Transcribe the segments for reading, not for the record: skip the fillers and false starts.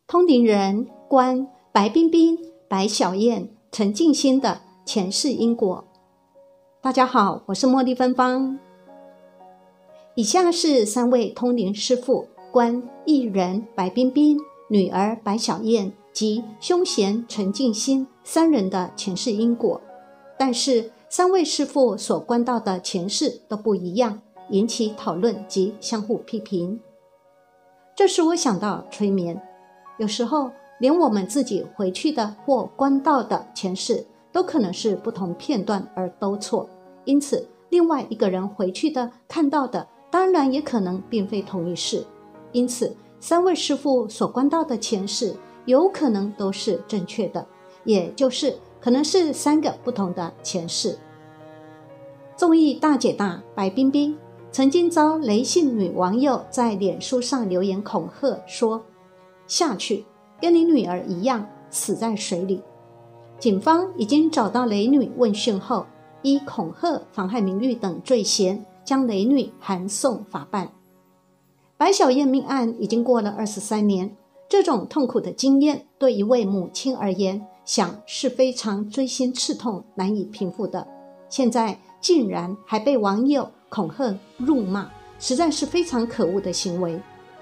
通灵人关白冰冰、白小燕、陈静心的前世因果。大家好，我是茉莉芬芳。以下是3位通灵师父关艺人白冰冰、女儿白小燕及凶嫌陈静心3人的前世因果，但是3位师父所关到的前世都不一样，引起讨论及相互批评。这使我想到催眠，有时候连我们自己回去的或关到的前世都可能是不同片段而都错，因此另外一个人回去的看到的当然也可能并非同一世，因此3位师父所关到的前世有可能都是正确的，也就是可能是3个不同的前世。综艺大姐大白冰冰曾经遭雷姓女网友在脸书上留言恐吓说，下去跟你女儿一样死在水里。警方已经找到雷女问讯后，依恐吓、妨害名誉等罪嫌将雷女函送法办。白小燕命案已经过了23年，这种痛苦的经验对一位母亲而言，想是非常锥心刺痛、难以平复的。现在竟然还被网友恐吓辱骂，实在是非常可恶的行为。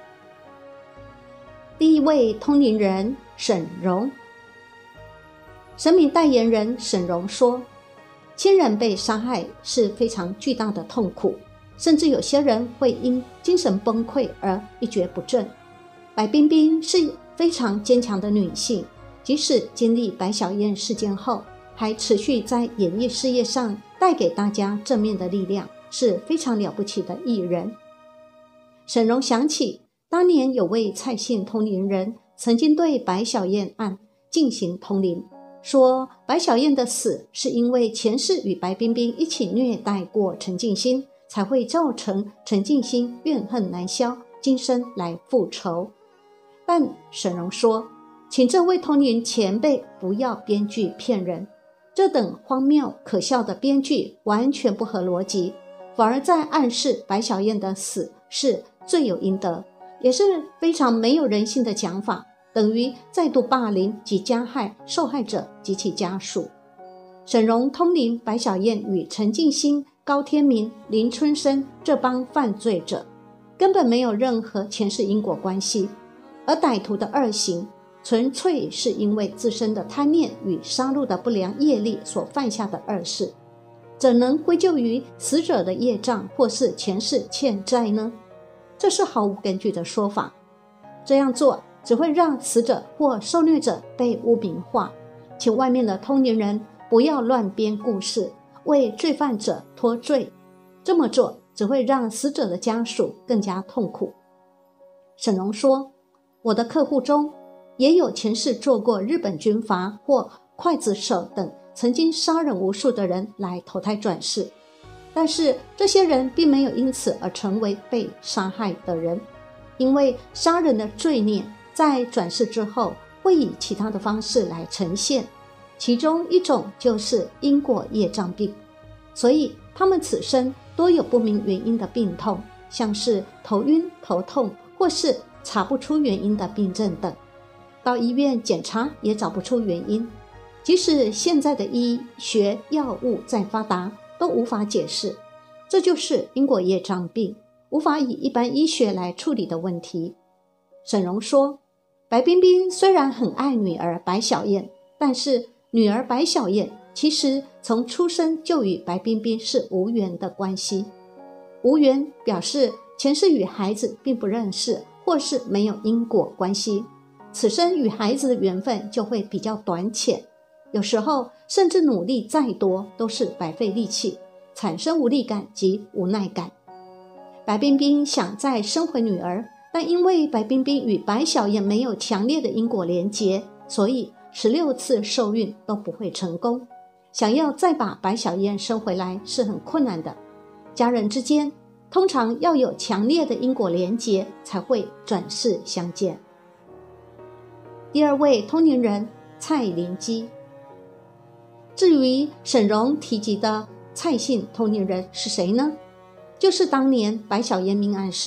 第一位通灵人沈荣，神明代言人沈荣说，亲人被杀害是非常巨大的痛苦，甚至有些人会因精神崩溃而一蹶不振。白冰冰是非常坚强的女性，即使经历白小燕事件后，还持续在演艺事业上带给大家正面的力量，是非常了不起的艺人。沈荣想起当年有位蔡姓通灵人曾经对白小燕案进行通灵，说白小燕的死是因为前世与白冰冰一起虐待过陈静心，才会造成陈静心怨恨难消，今生来复仇。但沈荣说，请这位通灵前辈不要编剧骗人，这等荒谬可笑的编剧完全不合逻辑，反而在暗示白小燕的死是罪有应得，也是非常没有人性的讲法，等于再度霸凌及加害受害者及其家属。沈荣通灵白小燕与陈静心、高天明、林春生这帮犯罪者根本没有任何前世因果关系，而歹徒的恶行纯粹是因为自身的贪念与杀戮的不良业力所犯下的恶事，怎能归咎于死者的业障或是前世欠债呢？这是毫无根据的说法，这样做只会让死者或受虐者被污名化，请外面的通灵人不要乱编故事，为罪犯者脱罪，这么做只会让死者的家属更加痛苦。沈荣说，我的客户中也有前世做过日本军阀或刽子手等曾经杀人无数的人来投胎转世，但是这些人并没有因此而成为被杀害的人，因为杀人的罪孽在转世之后会以其他的方式来呈现，其中一种就是因果业障病，所以他们此生多有不明原因的病痛，像是头晕、头痛或是查不出原因的病症等，到医院检查也找不出原因，即使现在的医学药物再发达都无法解释，这就是因果业障病，无法以一般医学来处理的问题。沈荣说，白冰冰虽然很爱女儿白小燕，但是女儿白小燕其实从出生就与白冰冰是无缘的关系。无缘表示前世与孩子并不认识，或是没有因果关系，此生与孩子的缘分就会比较短浅，有时候甚至努力再多都是白费力气，产生无力感及无奈感。白冰冰想再生回女儿，但因为白冰冰与白小燕没有强烈的因果连结，所以16次受孕都不会成功，想要再把白小燕生回来是很困难的。家人之间通常要有强烈的因果连结才会转世相见。第2位通灵人蔡灵基。至于沈荣提及的蔡姓通灵人是谁呢？就是当年白小燕命案时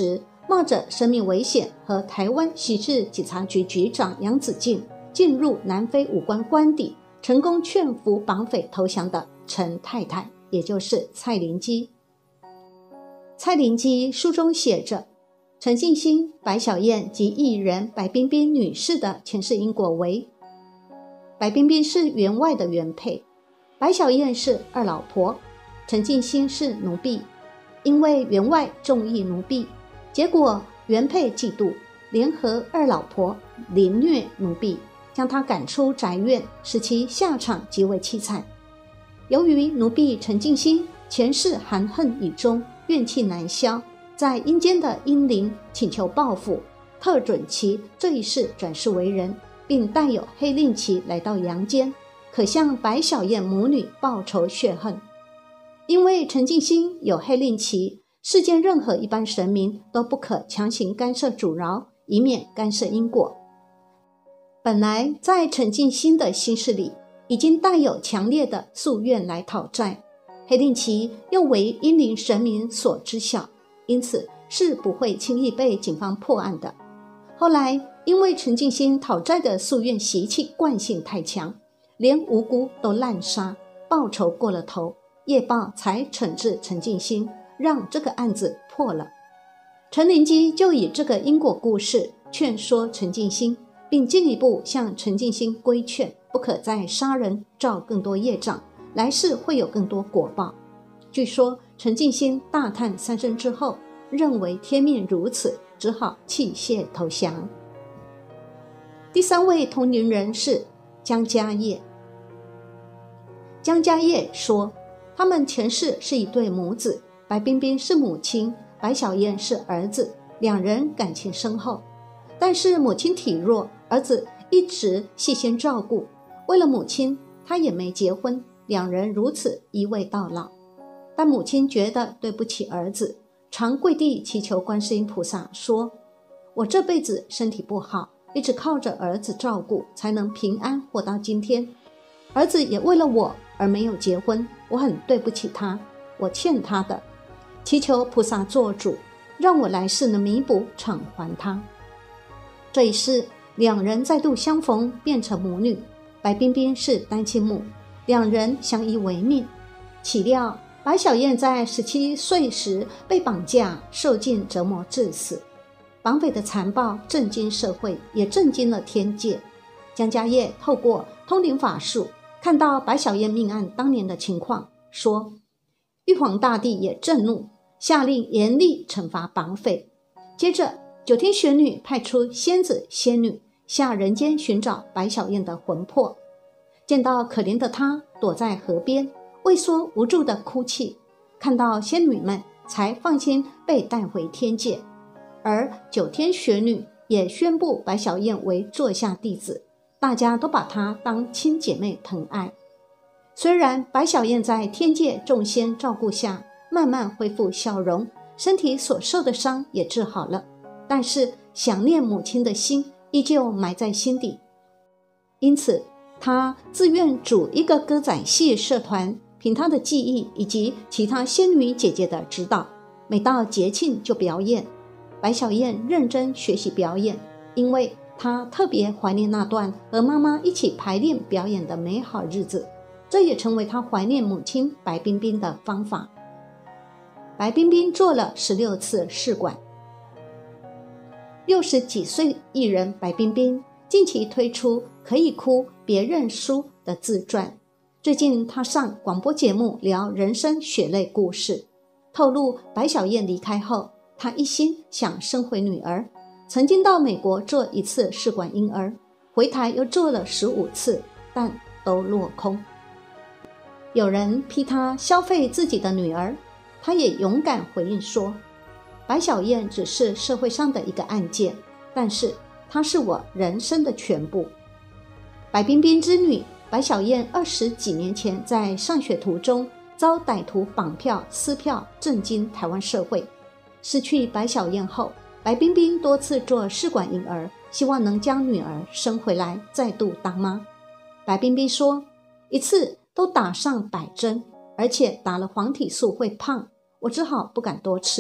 冒着生命危险和台湾刑事警察局局长杨子敬进入南非武官官邸，成功劝服绑匪投降的陈太太，也就是蔡灵基。蔡灵基书中写着，陈进兴、白小燕及艺人白冰冰女士的前世因果为：白冰冰是员外的原配，白小燕是二老婆，陈进兴是奴婢。因为员外重义奴婢，结果原配嫉妒，联合二老婆凌虐奴婢，将她赶出宅院，使其下场极为凄惨。由于奴婢陈进兴前世含恨已终，怨气难消，在阴间的阴灵请求报复，特准其这一世转世为人，并带有黑令旗来到阳间，可向白小燕母女报仇血恨。因为陈进兴有黑令旗，世间任何一般神明都不可强行干涉阻挠，以免干涉因果。本来在陈进兴的心事里已经带有强烈的夙愿来讨债，黑令旗又为阴灵神明所知晓，因此是不会轻易被警方破案的。后来因为陈进兴讨债的夙愿习气惯性太强，连无辜都滥杀，报仇过了头，夜报才惩治陈进兴，让这个案子破了。陈灵基就以这个因果故事劝说陈进兴，并进一步向陈进兴规劝，不可再杀人造更多业障，来世会有更多果报。据说陈进兴大叹三声之后，认为天命如此，只好弃械投降。第三位通灵人是江家业。江家业说，他们前世是一对母子，白冰冰是母亲，白小燕是儿子，两人感情深厚。但是母亲体弱，儿子一直细心照顾，为了母亲他也没结婚，两人如此依偎到老。但母亲觉得对不起儿子，常跪地祈求观世音菩萨说，我这辈子身体不好，一直靠着儿子照顾，才能平安活到今天。儿子也为了我而没有结婚，我很对不起他，我欠他的，祈求菩萨做主，让我来世能弥补偿还他。这一世两人再度相逢，变成母女。白冰冰是单亲母，两人相依为命。岂料白小燕在17岁时被绑架，受尽折磨致死。绑匪的残暴震惊社会，也震惊了天界。江家业透过通灵法术看到白小燕命案当年的情况，说玉皇大帝也震怒，下令严厉惩罚绑匪。接着九天玄女派出仙子仙女下人间寻找白小燕的魂魄，见到可怜的她躲在河边畏缩无助的哭泣，看到仙女们才放心被带回天界。而九天玄女也宣布白小燕为座下弟子，大家都把她当亲姐妹疼爱。虽然白小燕在天界众仙照顾下慢慢恢复笑容，身体所受的伤也治好了，但是想念母亲的心依旧埋在心底。因此她自愿组一个歌仔戏社团，凭她的技艺以及其他仙女姐姐的指导，每到节庆就表演。白小燕认真学习表演，因为她特别怀念那段和妈妈一起排练表演的美好日子，这也成为她怀念母亲白冰冰的方法。白冰冰做了16次试管。60几岁艺人白冰冰近期推出可以哭别认输的自传。最近她上广播节目聊人生血泪故事，透露白小燕离开后，她一心想生回女儿，曾经到美国做1次试管婴儿，回台又做了15次，但都落空。有人批她消费自己的女儿，她也勇敢回应说，白小燕只是社会上的一个案件，但是她是我人生的全部。白冰冰之女白小燕20几年前在上学途中遭歹徒绑票撕票，震惊台湾社会。失去白小燕后，白冰冰多次做试管婴儿，希望能将女儿生回来，再度当妈。白冰冰说，一次都打上100针，而且打了黄体素会胖，我只好不敢多吃。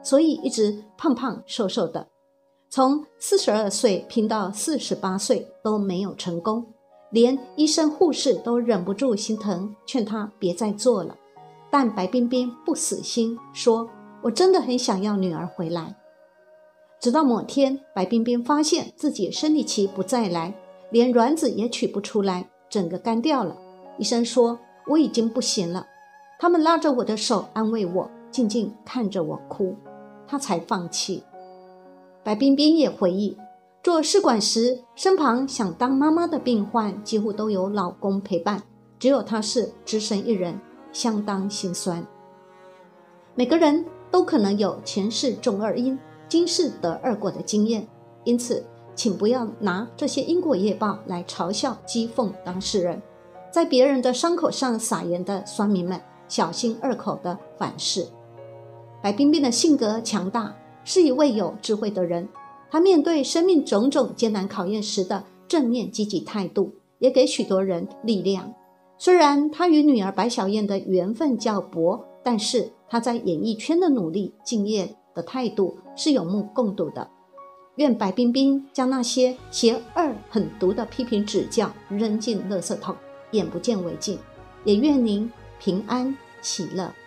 所以一直胖胖瘦瘦的。从42岁拼到48岁都没有成功，连医生护士都忍不住心疼，劝她别再做了。但白冰冰不死心，说我真的很想要女儿回来。直到某天，白冰冰发现自己生理期不再来，连卵子也取不出来，整个干掉了。医生说我已经不行了，他们拉着我的手安慰我，静静看着我哭，她才放弃。白冰冰也回忆，做试管时，身旁想当妈妈的病患几乎都有老公陪伴，只有她是只身一人，相当心酸。每个人都可能有前世种二因，今世得二果的经验，因此请不要拿这些因果业报来嘲笑讥讽当事人。在别人的伤口上撒盐的酸民们，小心二口的反噬。白冰冰的性格强大，是一位有智慧的人，她面对生命种种艰难考验时的正面积极态度，也给许多人力量。虽然她与女儿白小燕的缘分较薄，但是她在演艺圈的努力敬业的态度是有目共睹的。愿白冰冰将那些邪恶狠毒的批评指教扔进垃圾桶，眼不见为净。也愿您平安喜乐。